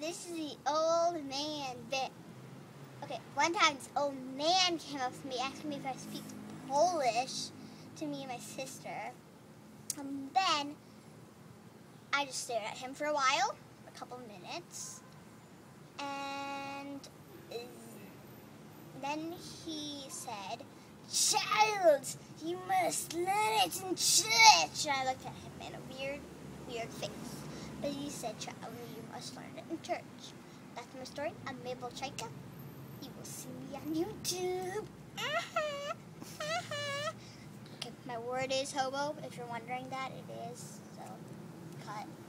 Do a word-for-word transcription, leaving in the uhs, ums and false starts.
this is the old man bit. Okay, one time this old man came up to me asking me if I speak Polish to me and my sister. And then I just stared at him for a while, a couple minutes, and then he said, "Child, you must learn it in church." And I looked at him in a weird, weird face. But he said, "Child, you must learn it in church." That's my story. I'm Mabel. You will see me on YouTube. Okay, my word is hobo. If you're wondering that, it is. So, cut.